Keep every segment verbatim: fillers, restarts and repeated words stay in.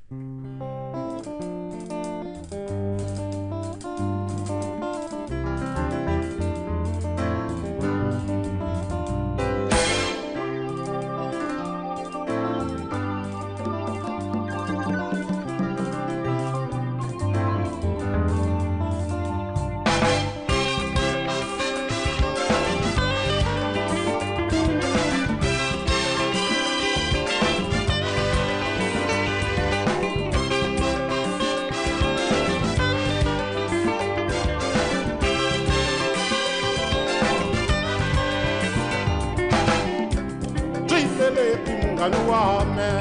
Mungano wame,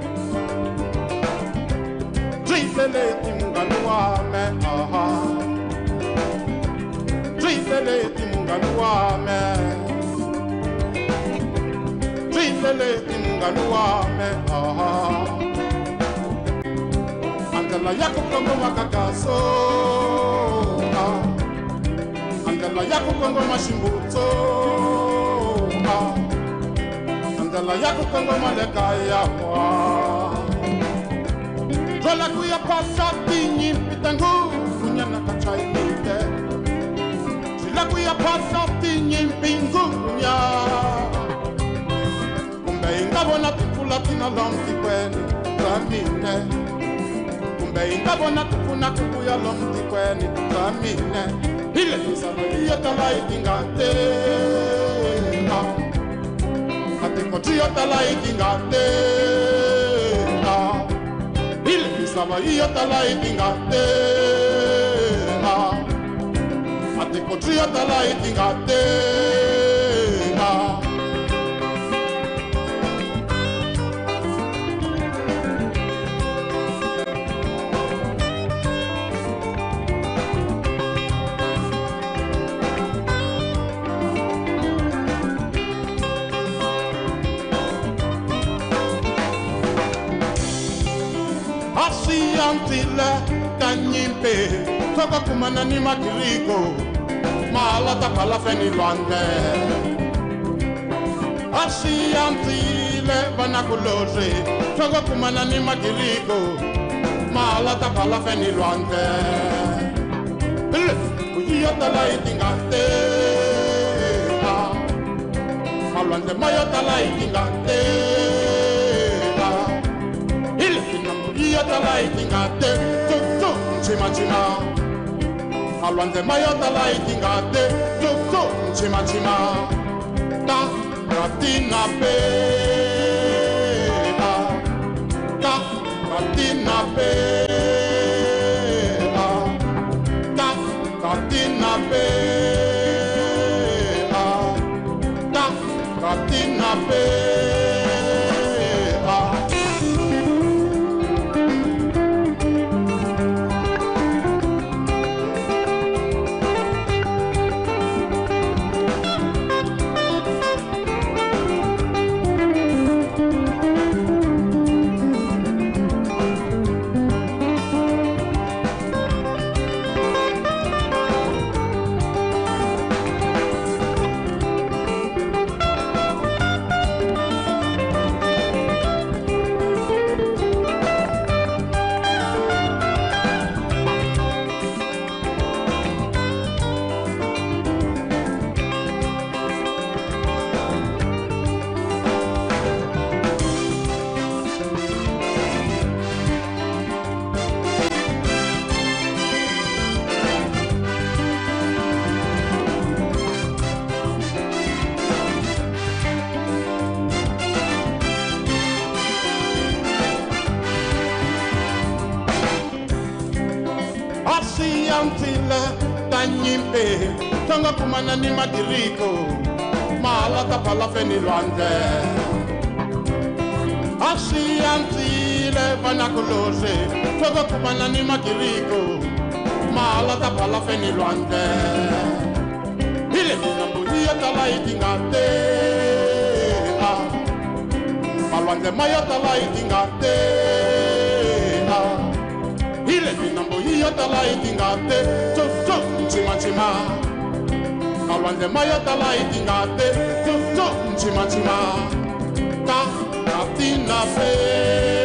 Drifele mungano wame, aha. Drifele mungano wame, Drifele mungano wame, aha. Andala yako kongo wakakaso, ah. Andala yako kongo mashimbuto, ah. Andala yako kongo maleka ya mwa. Jola kuya pasa tinyi pitangu kunyana kachai mite. Jola kuya pasa tinyi pingu kunya. Kumbe ingabona tukula tina lomti kweni kamine. Kumbe ingabona tukuna kukuya lomti kweni kamine. Ile isama iya tala ikingate. Atiko trio tala ikingate. Ile isama iya tala ikingate. Atiko trio tala ikingate. Antile kanyimpe toka kumana ni makiriko malata pala feni lwande asi antile vanakuloze toka kumana ni makiriko malata pala feni lwande kuyota la itingate malwande mayota la itingate Yota itingate, tu tu, chima chima. Alwante mayota la itingate, tu tu, chima chima. Ta katina pe, ta katina pe, ta katina pe, ta katina pe. Antile tanyimpe tonga kumana ni madiriko malata pala feni lwande asi antile vanakuloze tonga kumana ni madiriko malata pala feni lwande ile minambu iya tala itingate malwande maya tala itingate ile minambo yota la itingate, tu tu, chima chima. Alwande mayota la itingate, tu tu, chima chima. Ta katina fe.